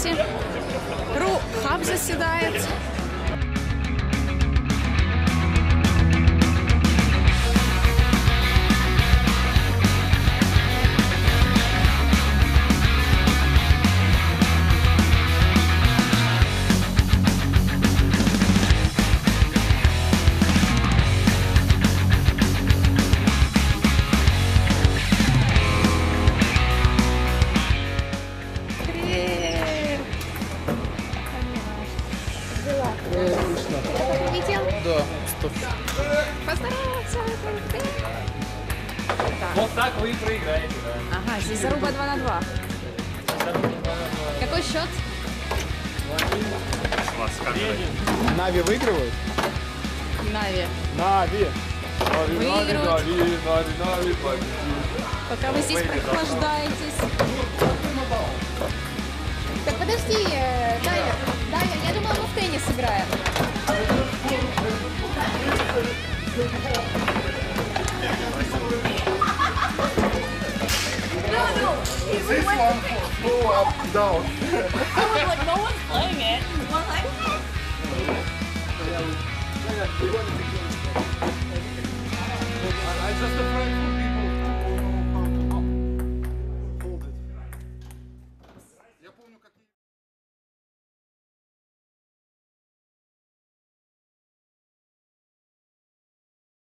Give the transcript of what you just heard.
Сити. Ру-хаб заседает. Да, стоп. Поздороваться. Вот так вы и проиграете, да. Ага, здесь заруба 2 на 2. Какой счет? Нави выигрывают? Нави. Нави. Выигрывают. Нави, Пока вы здесь прохлаждаетесь. Так подожди, Дайвер, я думала, мы в теннис играем. This one go up, down. I was like, no one's playing it. One like, It's just a